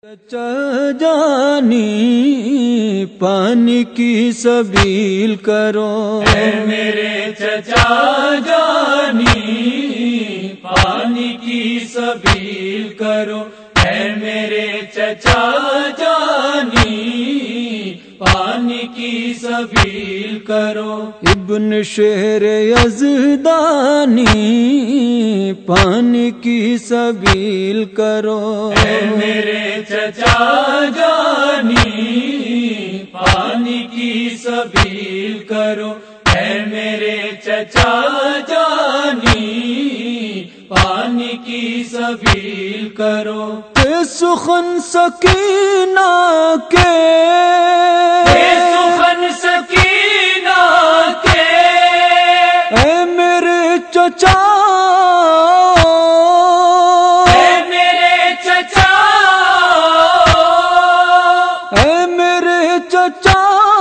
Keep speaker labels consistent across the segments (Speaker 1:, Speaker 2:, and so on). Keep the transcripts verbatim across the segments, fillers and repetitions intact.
Speaker 1: چچا جانی پانی کی سبیل کرو،
Speaker 2: اے میرے چچا جانی پانی کی سبیل کرو، اے میرے چچا جانی پانی کی سبیل کرو۔
Speaker 1: ابن شہر یزدانی پانی کی سبیل کرو،
Speaker 2: اے میرے چچا جانی پانی کی سبیل کرو، اے میرے چچا جانی پانی کی سبیل کرو۔
Speaker 1: اے سخن سکینہ کے،
Speaker 2: اے سخن سکینہ کے،
Speaker 1: اے میرے چچا،
Speaker 2: اے میرے چچا،
Speaker 1: اے میرے چچا،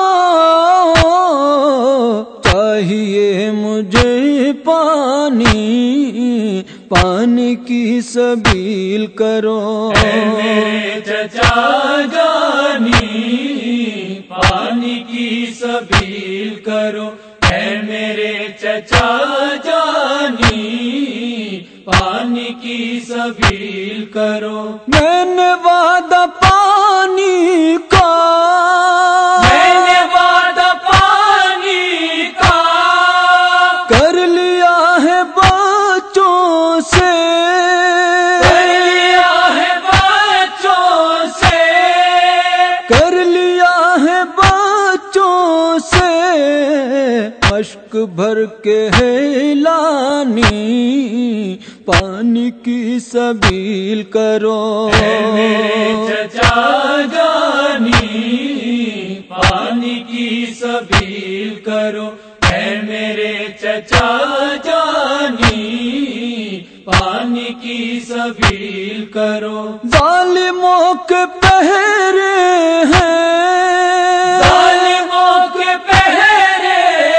Speaker 1: چاہیے مجھے پانی، پانی کی سبیل کرو،
Speaker 2: اے میرے چچا جانی پانی کی سبیل کرو، اے میرے چچا جانی پانی کی سبیل کرو۔
Speaker 1: میں نے وعدہ پانی کا،
Speaker 2: میں نے وعدہ پانی کا
Speaker 1: کر لیا ہے بچوں سے،
Speaker 2: کر لیا ہے بچوں سے،
Speaker 1: کر لیا ہے بچوں سے، اشک بھر کے ہے لانی، پانی کی سبیل کرو،
Speaker 2: اے میرے چچا جانی پانی کی سبیل کرو، اے میرے چچا جانی پانی کی سبیل کرو۔
Speaker 1: ظالموں کے پہرے ہیں،
Speaker 2: ظالموں کے پہرے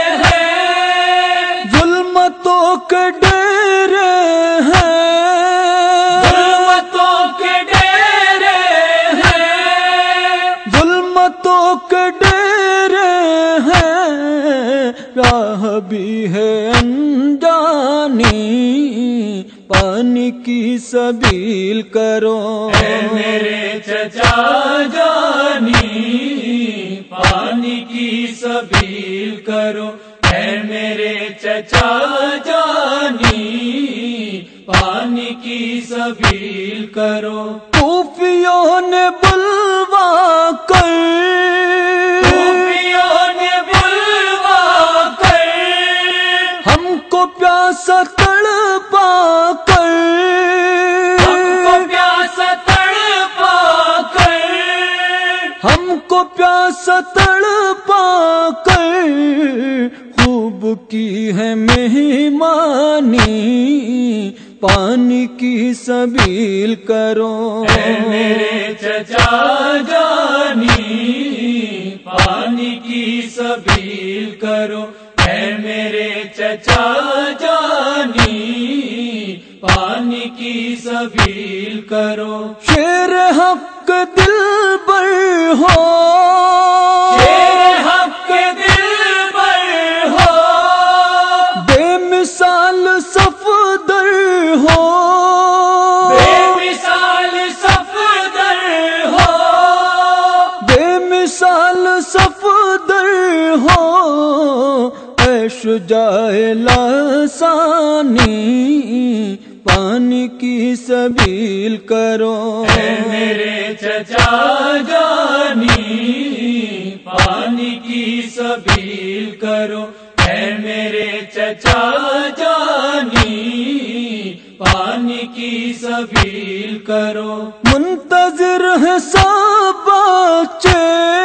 Speaker 2: ہیں،
Speaker 1: ظلمتوں کے ڈیرے ہیں،
Speaker 2: ظلمتوں کے ڈیرے ہیں،
Speaker 1: ظلمتوں کے ڈیرے ہیں، راہ بھی ہے انجانی، پانی کی سبیل کرو،
Speaker 2: اے میرے چچا جانی پانی کی سبیل کرو، اے میرے چچا جانی پانی کی سبیل کرو۔
Speaker 1: صوفیوں نے بلوا کر،
Speaker 2: صوفیوں نے بلوا کر
Speaker 1: ہم کو پیاسا تڑپا کر،
Speaker 2: ہم کو پیاسا تڑپا کر،
Speaker 1: ہم کو پیاسا تڑپا کر، خوب کی ہے مہمانی، پانی کی سبیل کرو،
Speaker 2: اے میرے چچا جانی پانی کی سبیل کرو، اے میرے چچا جانی پانی کی سبیل کرو۔
Speaker 1: شیر حق دل بر ہو،
Speaker 2: شیر حق دل بر ہو،
Speaker 1: بے مثال صفدر ہو،
Speaker 2: بے مثال صفدر ہو،
Speaker 1: بے مثال صفدر ہو، اے شجاع لسانی، پانی کی سبیل کرو،
Speaker 2: اے میرے چچا جانی پانی کی سبیل کرو، اے میرے چچا جانی پانی کی سبیل کرو۔
Speaker 1: منتظر ہے سب بچے،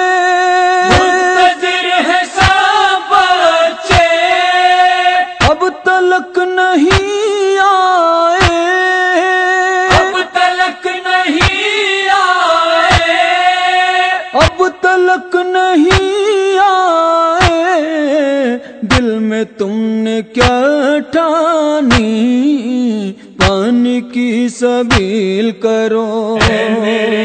Speaker 2: منتظر ہے سب بچے،
Speaker 1: اب تلک نہیں آئے،
Speaker 2: اب تلک نہیں آئے،
Speaker 1: اب تلک نہیں آئے، دل میں تم نے کیا ٹھانی، پانی کی سبیل کرو،
Speaker 2: اے میرے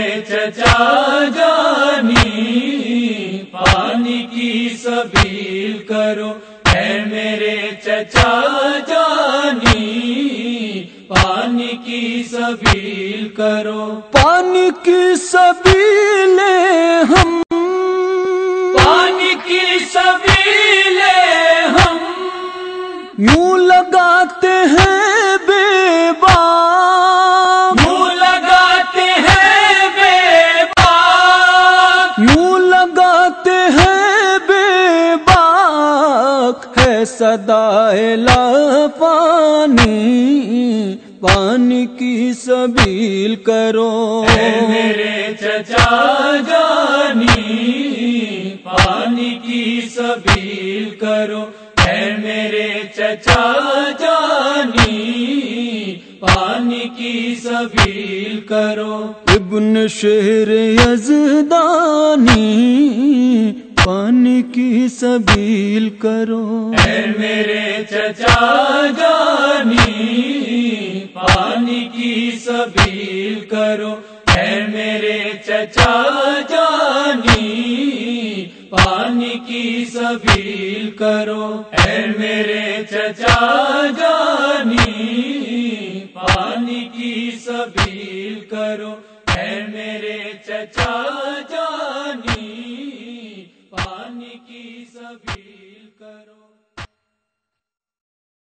Speaker 2: چچا جانی پانی کی سبیل کرو، اے میرے چچا جانی پانی کی سبیل کرو،
Speaker 1: پانی کی سبیلیں ہم،
Speaker 2: پانی کی سبیلیں ہم
Speaker 1: یوں لگاتے ہیں بے باک،
Speaker 2: یوں لگاتے ہیں بے باک،
Speaker 1: یوں لگاتے ہیں بے باک، ہے صدائے لا پانی، پانی کی سبیل کرو،
Speaker 2: اے میرے چچا جانی پانی کی سبیل کرو، اے میرے چچا جانی پانی کی سبیل کرو،
Speaker 1: ابن شہر یزدانی پانی کی سبیل کرو،
Speaker 2: اے میرے چچا جانی پانی کی سبیل کرو، اے میرے چچا جانی پانی کی سبیل کرو، اے میرے چچا جانی پانی کی سبیل کرو، اے میرے چچا جانی پانی کی سبیل کرو۔